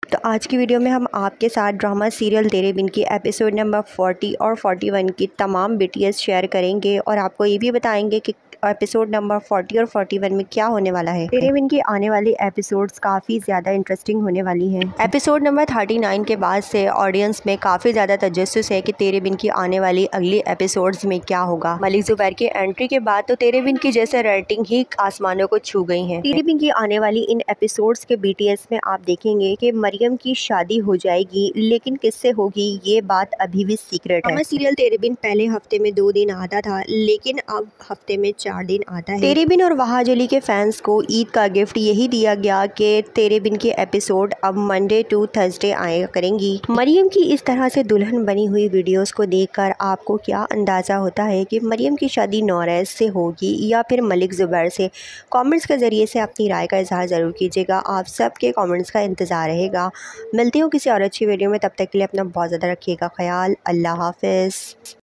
तो आज की वीडियो में हम आपके साथ ड्रामा सीरियल तेरे बिन की एपिसोड नंबर 40 और 41 की तमाम BTS शेयर करेंगे और आपको ये भी बताएंगे कि एपिसोड नंबर 40 और 41 में क्या होने वाला है। तेरे बिन की आने वाली एपिसोड्स काफ़ी ज़्यादा इंटरेस्टिंग होने वाली हैं। एपिसोड नंबर 39 के बाद से ऑडियंस में काफ़ी ज़्यादा तजस्सुस है कि तेरे बिन की आने वाली अगली एपिसोड्स में क्या होगा। मलिक ज़ुबैर की एंट्री के बाद तो तेरे बिन की जैसे रेटिंग ही आसमानों को छू गई है। तेरे बिन की आने वाली इन एपिसोड्स के BTS में आप देखेंगे कि मरियम की शादी हो जाएगी, लेकिन किससे होगी ये बात अभी भी सीक्रेट है। सीरियल तेरे बिन पहले हफ्ते में 2 दिन आता था, लेकिन अब हफ्ते में 4 दिन आता है। तेरे बिन और वहाज अली के फैंस को ईद का गिफ्ट यही दिया गया कि तेरे बिन के एपिसोड अब मंडे टू थर्सडे आया करेंगी। मरियम की इस तरह से दुल्हन बनी हुई वीडियोस को देखकर आपको क्या अंदाज़ा होता है कि मरियम की शादी नौरैस से होगी या फिर मलिक ज़ुबैर से? कमेंट्स के ज़रिए से अपनी राय का इजहार ज़रूर कीजिएगा। आप सबके कमेंट्स का इंतज़ार रहेगा। मिलती हूँ किसी और अच्छी वीडियो में, तब तक के लिए अपना बहुत ज़्यादा रखिएगा ख्याल। अल्लाह हाफ़िज़।